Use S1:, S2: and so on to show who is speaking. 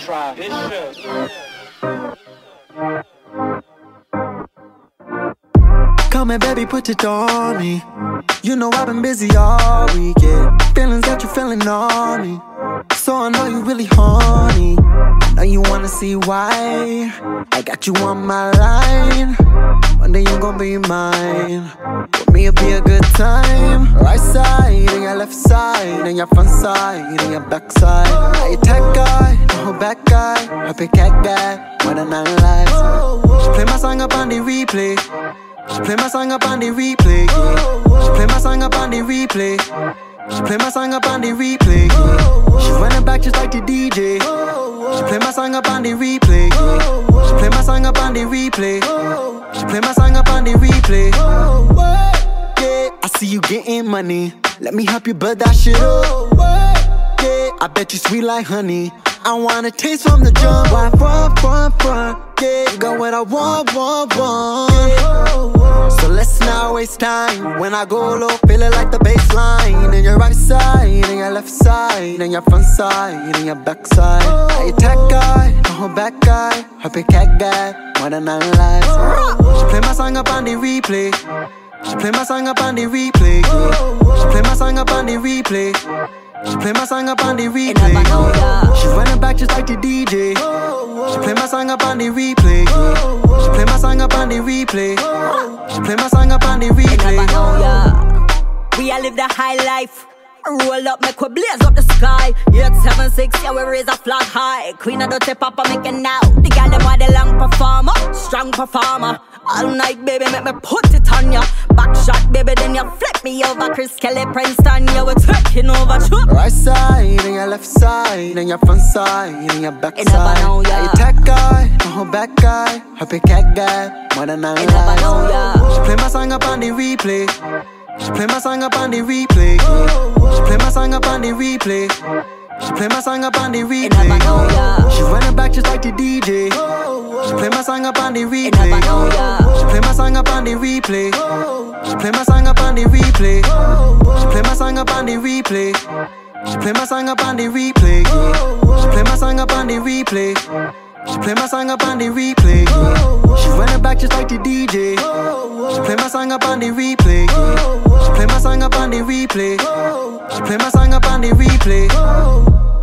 S1: Come here, baby, put it on me. You know I've been busy all week, yeah. Feelings that you're feeling on me, so I know you really horny. I know you wanna see why I got you on my line. One day you gon' be mine. With me it'll be a good time. Right side and your left side, and your front side and your back side. I attack guy, the whole back guy. I pick cat guy, more than 9 lives. She play my song up on the replay. She play my song up on the replay, yeah. She play my song up on the replay. She play my song up on the replay, yeah. She running back just like the DJ. She play my song up on the replay, yeah. She play my song up on the replay. She play my song up on the replay. Yeah, I see you getting money. Let me help you build that shit up. Yeah, I bet you sweet like honey. I wanna taste from the jump. Why front? Yeah, you got what I want. So let's not waste time. When I go low, feel it like the baseline. And your right side, and your left side, and your front side, and your back side. I attack guy, the whole back guy. Her pick cat guy, more than 9 lives. She play my song up on the replay. She play my song up on the replay, yeah. She play my song up on the replay. She play my song up on the replay. She running back just like the DJ. She play my song up on the replay, yeah. She play my song up on the replay. She play my song up on the replay.
S2: We all live the high life. Roll up, make we blaze up the sky. 876, yeah, we raise a flag high. Queen of the tip up, I make it now. The gal them are the long performer, strong performer. All night, baby, make me put it on ya. Back shot, baby, then you flip me over. Chris Kelly, Princeton, yeah, we're taking over.
S1: Right side, and your left side, and your front side, and your back side. I attack guy, the whole back guy. Her pick cat guy, more than 9 lives. She play my song up on the replay. She play my song up on the replay, yeah. She play my song up on the replay. She play my song up on the replay, yeah. She running back just like the DJ. She play my song up on the replay, yeah. She play my song up on the replay. She play my song up on the replay. She play my song up on the replay. She play my song up on the replay, yeah. She play my song up on the replay. She play my song up on the replay, yeah. She running back just like the DJ. She play my song up on the replay, yeah. She play my song up on the replay. She play my song up on the replay.